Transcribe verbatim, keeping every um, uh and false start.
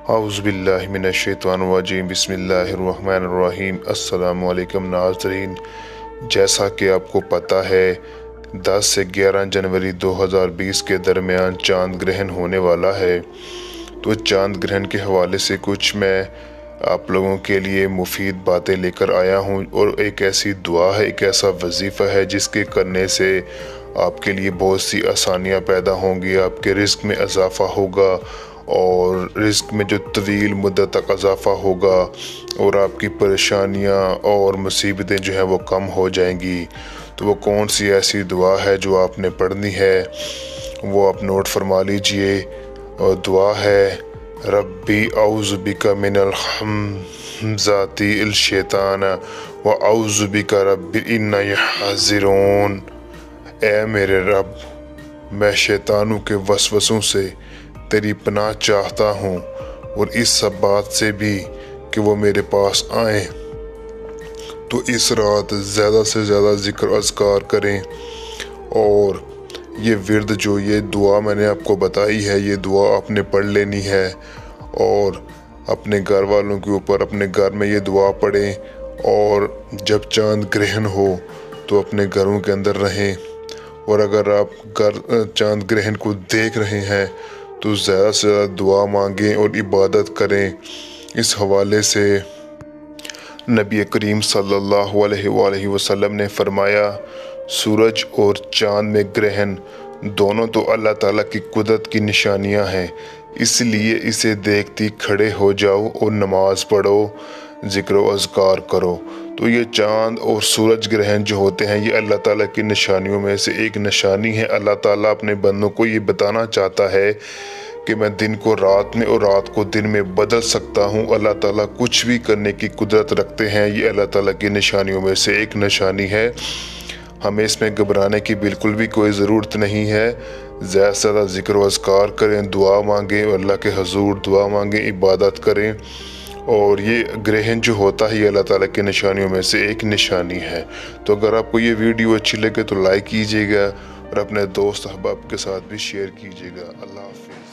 औज़ुबिल्लाहि मिनश्शैतानिर्रजीम बिस्मिल्लाहिर्रहमानिर्रहीम। अस्सलामु अलैकुम नाज़रीन, जैसा कि आपको पता है दस से ग्यारह जनवरी दो हज़ार बीस के दरमियान चांद ग्रहण होने वाला है। तो चांद ग्रहण के हवाले से कुछ मैं आप लोगों के लिए मुफीद बातें लेकर आया हूँ, और एक ऐसी दुआ है, एक ऐसा वजीफ़ा है जिसके करने से आपके लिए बहुत सी आसानियाँ पैदा होंगी, आपके रिस्क में इजाफ़ा होगा और रिस्क में जो तवील मुद्दत तक इजाफ़ा होगा और आपकी परेशानियाँ और मुसीबतें जो हैं वो कम हो जाएंगी। तो वो कौन सी ऐसी दुआ है जो आपने पढ़नी है, वो आप नोट फरमा लीजिए। और दुआ है, रब्बी औज़ु बिका मिनल हमज़ाति इल शैतान व औज़ु बिका रब्बी इन्ना यहज़िरून। ए मेरे रब, मैं शैतानों के वसवसों से तेरी पनाह चाहता हूँ, और इस सब बात से भी कि वो मेरे पास आए। तो इस रात ज़्यादा से ज़्यादा ज़िक्र अज़कार करें, और ये विर्द जो ये दुआ मैंने आपको बताई है, ये दुआ आपने पढ़ लेनी है, और अपने घर वालों के ऊपर अपने घर में ये दुआ पढ़ें। और जब चांद ग्रहण हो तो अपने घरों के अंदर रहें, और अगर आप घर चांद ग्रहण को देख रहे हैं तो ज़्यादा से ज़्यादा दुआ मांगें और इबादत करें। इस हवाले से नबी करीम सल्लल्लाहु अलैहि वसल्लम ने फरमाया, सूरज और चाँद में ग्रहण दोनों तो अल्लाह ताला की कुदरत की निशानियां हैं, इसलिए इसे देखती खड़े हो जाओ और नमाज पढ़ो, ज़िक्र व अज़कार करो। तो ये चाँद और सूरज ग्रहण जो होते हैं ये अल्लाह ताला की निशानियों में से एक निशानी है। अल्लाह ताला अपने बंदों को ये बताना चाहता है कि मैं दिन को रात में और रात को दिन में बदल सकता हूँ। अल्लाह ताला कुछ भी करने की कुदरत रखते हैं, ये अल्लाह ताला की निशानियों में से एक निशानी है। हमें इसमें घबराने की बिल्कुल भी कोई ज़रूरत नहीं है। ज़्यादा से ज़्यादा ज़िक्र व अज़कार करें, दुआ मांगें, अल्लाह के हजूर दुआ मांगें, इबादत करें। और ये ग्रहण जो होता है ये अल्लाह ताला की निशानियों में से एक निशानी है। तो अगर आपको ये वीडियो अच्छी लगे तो लाइक कीजिएगा, और अपने दोस्त अहबाब के साथ भी शेयर कीजिएगा। अल्लाह हाफ़िज़।